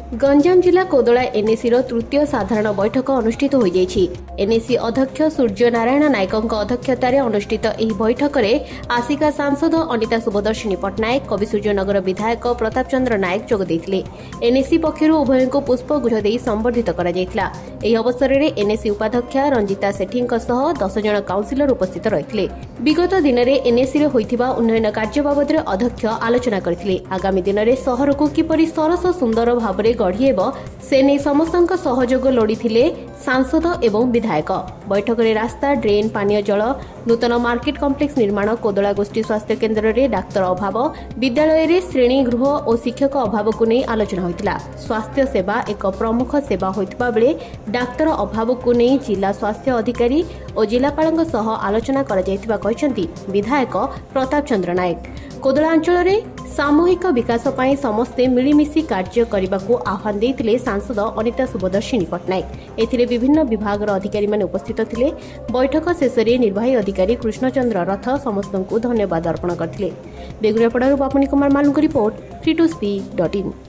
गंजाम जिला कोदला एनएसी तृतीय साधारण बैठक अनुष्ठित हो जाइछि। एनएसी अध्यक्ष सूर्य नारायण नायक अध्यक्षतार अनुष्ठित ଏହି बैठकରେ आसिका सांसद अनिता सुभदर्शिनी पट्टनायक कविसूर्यनगर विधायक प्रताप चंद्र नायक जोग देथिले। एनएसी पक्षरु उभयଙ୍କୁ पुष्पगुच्छ देई संबर्धित करा जायतिला। ଏହି अवसररे एनएसी उपाध्यक्ष रंजिता सेठीଙ୍କ सह 10 जण काउन्सिलर उपस्थित रहिथिले। विगत दिनरे एनएसी रे होइथिबा उन्नयन कार्य बाबदरे अध्यक्ष आलोचना करथिले। आगामी दिनरे शहरକୁ किपरि सरस सुंदर भाबरे गढ़ी हेब से नै समस्तଙ୍କ सहयोग लोड़िथिले सांसद एवं विधायक। बैठक में रास्ता, ड्रेन, पानीय जल, नूतन मार्केट कम्प्लेक्स निर्माण, कोदला गोष्ठी स्वास्थ्य केन्द्र में डाक्तर अभाव, विद्यालय में श्रेणी गृह और शिक्षक अभाव को नहीं आलोचना होइतिला। स्वास्थ्य सेवा एक प्रमुख सेवा होइतिबा बेले डाक्तर अभाव को नहीं जिला स्वास्थ्य अधिकारी और जिलापाल सह आलोचना करा जायतिबा कहिसंती विधायक प्रताप चंद्र नायक। कोदला अंचल में सामूहिक विकास पाई समस्ते मिलीमिशी कार्य करने को आह्वान देते सांसद अनिता सुभदर्शिनी पट्टनायक। एथिरे विभिन्न विभाग अधिकारी माने उपस्थित थिले। बैठक शेष में निर्वाही अधिकारी कृष्णचंद्र रथ समस्त को धन्यवाद अर्पण करथिले। बेगुनियापड़ारू बापनी कुमार मालुंक रिपोर्ट free2speak.in।